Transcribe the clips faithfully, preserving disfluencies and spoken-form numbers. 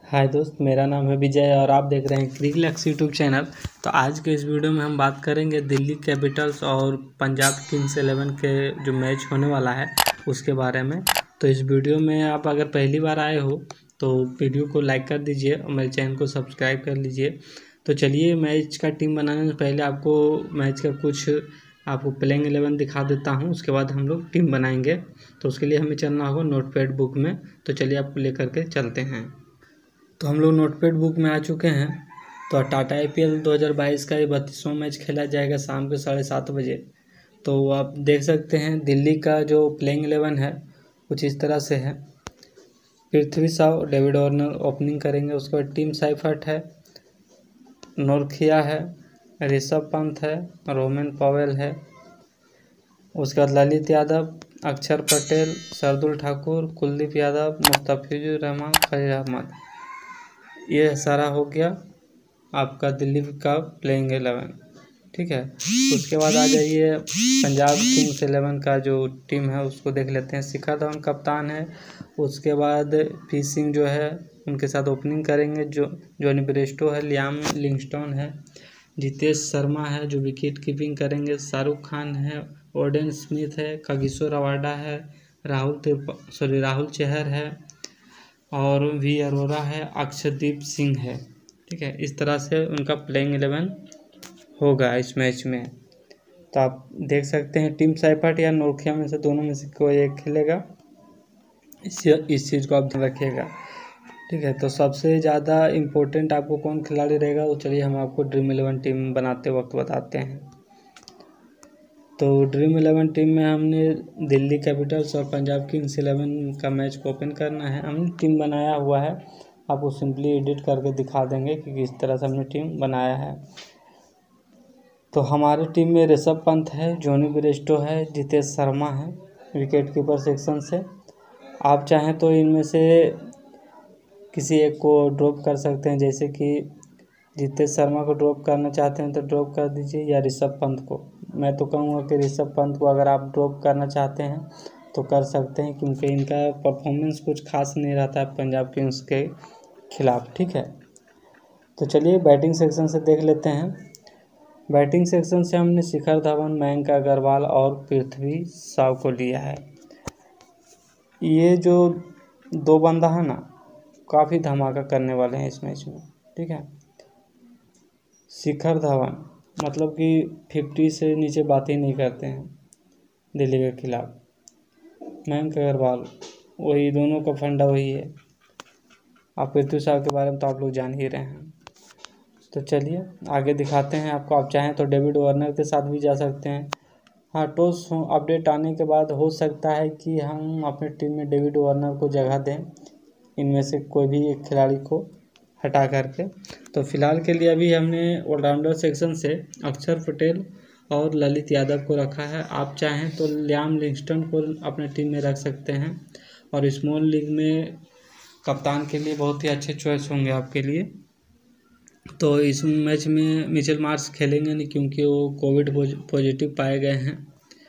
हाय दोस्त, मेरा नाम है विजय और आप देख रहे हैं क्रिकलैक्स यूट्यूब चैनल। तो आज के इस वीडियो में हम बात करेंगे दिल्ली कैपिटल्स और पंजाब किंग्स इलेवन के जो मैच होने वाला है उसके बारे में। तो इस वीडियो में आप अगर पहली बार आए हो तो वीडियो को लाइक कर दीजिए और मेरे चैनल को सब्सक्राइब कर लीजिए। तो चलिए, मैच का टीम बनाने से पहले आपको मैच का कुछ आपको प्लेइंग इलेवन दिखा देता हूं, उसके बाद हम लोग टीम बनाएंगे। तो उसके लिए हमें चलना होगा नोटपैड बुक में। तो चलिए आपको लेकर के चलते हैं। तो हम लोग नोटपैड बुक में आ चुके हैं। तो टाटा आईपीएल दो हज़ार बाईस का ये बत्तीसवां मैच खेला जाएगा शाम के साढ़े सात बजे। तो आप देख सकते हैं दिल्ली का जो प्लेइंग इलेवन है कुछ इस तरह से है। Prithvi Shaw, David Warner opening करेंगे। उसके बाद टिम साइफर्ट है, नोरखिया है, ऋषभ पंत है, रोहमन पॉवेल है। उसके बाद ललित यादव, अक्षर पटेल, शार्दुल ठाकुर, कुलदीप यादव, मुस्तफिजुर रहमान, खलील अहमद। ये सारा हो गया आपका दिल्ली का प्लेइंग इलेवन, ठीक है। उसके बाद आ जाइए पंजाब किंग्स इलेवन का जो टीम है उसको देख लेते हैं। शिखर धवन कप्तान है। उसके बाद पी सिंह जो है उनके साथ ओपनिंग करेंगे। जो जॉनी ब्रेस्टो है, लियाम लिंगस्टोन है, जितेश शर्मा है जो विकेट कीपिंग करेंगे, शाहरुख खान है, ओडेन स्मिथ है, कागिसो रबाडा है, राहुल त्रिपा सॉरी राहुल चहर है और वी अरोरा है, अक्षरदीप सिंह है, ठीक है। इस तरह से उनका प्लेइंग इलेवन होगा इस मैच में। तो आप देख सकते हैं टिम साइफर्ट या नोरखिया में से दोनों में से कोई एक खेलेगा। इस इस चीज़ को आप ध्यान रखिएगा, ठीक है। तो सबसे ज़्यादा इम्पोर्टेंट आपको कौन खिलाड़ी रहेगा वो चलिए हम आपको ड्रीम इलेवन टीम बनाते वक्त बताते हैं। तो ड्रीम इलेवन टीम में हमने दिल्ली कैपिटल्स और पंजाब किंग्स इलेवन का मैच को ओपन करना है। हमने टीम बनाया हुआ है, आपको सिंपली एडिट करके दिखा देंगे कि किस तरह से हमने टीम बनाया है। तो हमारे टीम में ऋषभ पंत है, जॉनी ब्रेस्टो है, जितेश शर्मा है विकेट कीपर सेक्शन से। आप चाहें तो इनमें से किसी एक को ड्रॉप कर सकते हैं, जैसे कि जितेश शर्मा को ड्रॉप करना चाहते हैं तो ड्रॉप कर दीजिए, या ऋषभ पंत को। मैं तो कहूँगा कि ऋषभ पंत को अगर आप ड्रॉप करना चाहते हैं तो कर सकते हैं, क्योंकि इनका परफॉर्मेंस कुछ खास नहीं रहता है पंजाब किंग्स के खिलाफ, ठीक है। तो चलिए बैटिंग सेक्शन से देख लेते हैं। बैटिंग सेक्शन से हमने शिखर धवन, मयंक अग्रवाल और पृथ्वी शाव को लिया है। ये जो दो बंदा है ना काफ़ी धमाका करने वाले हैं इस मैच में, ठीक है। शिखर धवन मतलब कि फिफ्टी से नीचे बात ही नहीं करते हैं दिल्ली के खिलाफ। मयंक अग्रवाल वही, दोनों का फंडा वही है। आप पृथ्वी शाव के बारे में तो आप लोग जान ही रहे हैं। तो चलिए आगे दिखाते हैं आपको। आप चाहें तो डेविड वार्नर के साथ भी जा सकते हैं। हाँ, टॉस अपडेट आने के बाद हो सकता है कि हम अपनी टीम में डेविड वार्नर को जगह दें, इनमें से कोई भी एक खिलाड़ी को हटा करके। तो फिलहाल के लिए अभी हमने ऑलराउंडर सेक्शन से अक्षर पटेल और ललित यादव को रखा है। आप चाहें तो लियाम लिंगस्टन को अपने टीम में रख सकते हैं। और स्मॉल लीग में कप्तान के लिए बहुत ही अच्छे चॉइस होंगे आपके लिए। तो इस मैच में मिचेल मार्श खेलेंगे नहीं, क्योंकि वो कोविड पॉजिटिव पाए गए हैं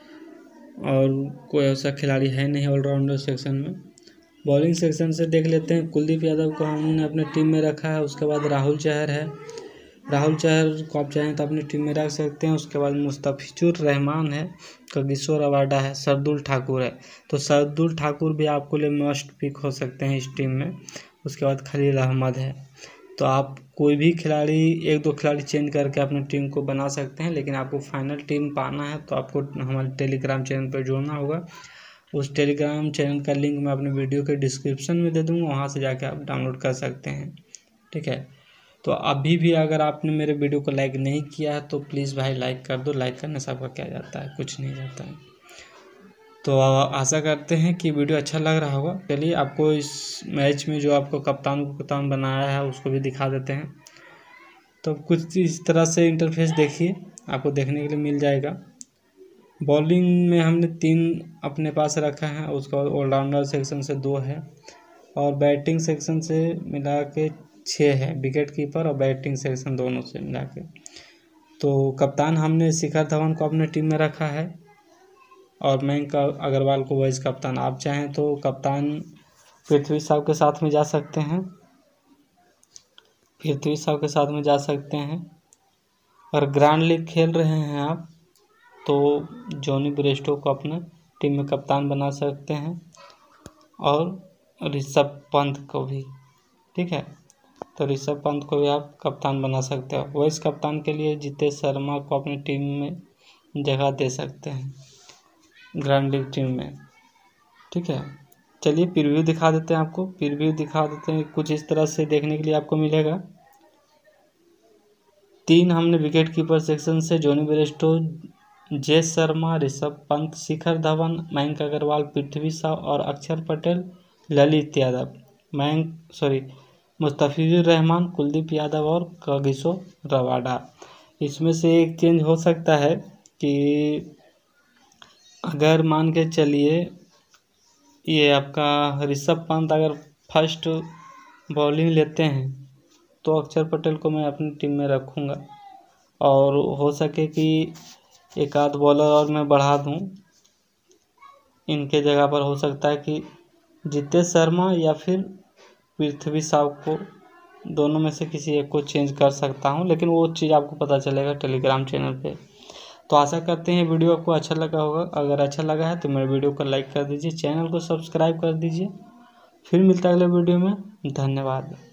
और कोई ऐसा खिलाड़ी है नहीं ऑलराउंडर सेक्शन में। बॉलिंग सेक्शन से देख लेते हैं। कुलदीप यादव को हमने अपने टीम में रखा है। उसके बाद राहुल चहर है, राहुल चहर को आप चाहें तो अपनी टीम में रख सकते हैं। उसके बाद मुस्तफिजुर रहमान है, कागिसो रबाडा है, शार्दुल ठाकुर है। तो शार्दुल ठाकुर भी आपको लिए मस्ट पिक हो सकते हैं इस टीम में। उसके बाद खलील अहमद है। तो आप कोई भी खिलाड़ी, एक दो खिलाड़ी चेंज करके अपनी टीम को बना सकते हैं, लेकिन आपको फाइनल टीम पाना है तो आपको हमारे टेलीग्राम चैनल पर जुड़ना होगा। उस टेलीग्राम चैनल का लिंक मैं अपने वीडियो के डिस्क्रिप्शन में दे दूँगा, वहाँ से जाके आप डाउनलोड कर सकते हैं, ठीक है। तो अभी भी अगर आपने मेरे वीडियो को लाइक नहीं किया है तो प्लीज़ भाई लाइक कर दो। लाइक करने से आपका क्या जाता है, कुछ नहीं जाता है। तो आशा करते हैं कि वीडियो अच्छा लग रहा होगा। चलिए आपको इस मैच में जो आपको कप्तान को कप्तान बनाया है उसको भी दिखा देते हैं। तो कुछ इस तरह से इंटरफेस देखिए, आपको देखने के लिए मिल जाएगा। बॉलिंग में हमने तीन अपने पास रखा है, उसका ऑलराउंडर सेक्शन से दो है और बैटिंग सेक्शन से मिला के छः है, विकेट कीपर और बैटिंग सेक्शन दोनों से मिला के। तो कप्तान हमने शिखर धवन को अपने टीम में रखा है और मयंक अग्रवाल को वाइस कप्तान। आप चाहें तो कप्तान पृथ्वी शाव के साथ में जा सकते हैं पृथ्वी शॉ के साथ में जा सकते हैं। अगर ग्रैंड लीग खेल रहे हैं आप तो जॉनी ब्रेस्टो को अपने टीम में कप्तान बना सकते हैं और ऋषभ पंत को भी, ठीक है। तो ऋषभ पंत को भी आप कप्तान बना सकते हो। वाइस कप्तान के लिए जितेश शर्मा को अपनी टीम में जगह दे सकते हैं ग्रैंड लीग टीम में, ठीक है। चलिए प्रीव्यू दिखा देते हैं आपको, प्रीव्यू दिखा देते हैं। कुछ इस तरह से देखने के लिए आपको मिलेगा। तीन हमने विकेट कीपर सेक्शन से जॉनी ब्रेस्टो, जय शर्मा, ऋषभ पंत, शिखर धवन, मयंक अग्रवाल, पृथ्वी शॉ और अक्षर पटेल, ललित यादव, मयंक सॉरी मुस्तफिजुर रहमान, कुलदीप यादव और कागिसो रबाडा। इसमें से एक चेंज हो सकता है कि अगर मान के चलिए ये आपका ऋषभ पंत अगर फर्स्ट बॉलिंग लेते हैं तो अक्षर पटेल को मैं अपनी टीम में रखूँगा और हो सके कि एक आध बॉलर और मैं बढ़ा दूं इनके जगह पर। हो सकता है कि जितेश शर्मा या फिर पृथ्वी शॉ को, दोनों में से किसी एक को चेंज कर सकता हूं, लेकिन वो चीज़ आपको पता चलेगा टेलीग्राम चैनल पे। तो आशा करते हैं वीडियो आपको अच्छा लगा होगा। अगर अच्छा लगा है तो मेरे वीडियो को लाइक कर दीजिए, चैनल को सब्सक्राइब कर दीजिए। फिर मिलता है अगले वीडियो में। धन्यवाद।